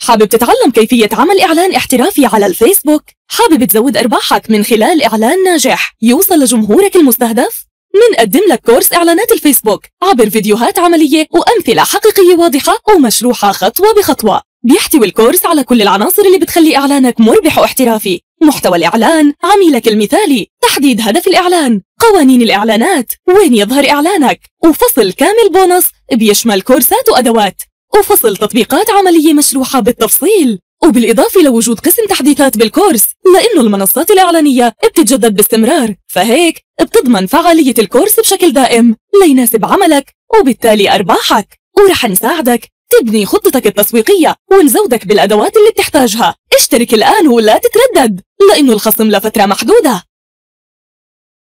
حابب تتعلم كيفية عمل إعلان احترافي على الفيسبوك؟ حابب تزود أرباحك من خلال إعلان ناجح يوصل لجمهورك المستهدف؟ منقدم لك كورس إعلانات الفيسبوك عبر فيديوهات عملية وأمثلة حقيقية واضحة ومشروحة خطوة بخطوة. بيحتوي الكورس على كل العناصر اللي بتخلي إعلانك مربح واحترافي: محتوى الإعلان، عميلك المثالي، تحديد هدف الإعلان، قوانين الإعلانات، وين يظهر إعلانك، وفصل كامل بونص بيشمل كورسات وأدوات، وفصل تطبيقات عملية مشروحة بالتفصيل، وبالإضافة لوجود قسم تحديثات بالكورس لأنه المنصات الإعلانية بتتجدد باستمرار، فهيك بتضمن فعالية الكورس بشكل دائم ليناسب عملك وبالتالي أرباحك. ورح نساعدك تبني خطتك التسويقية ونزودك بالأدوات اللي بتحتاجها. اشترك الآن ولا تتردد لأنه الخصم لفترة محدودة.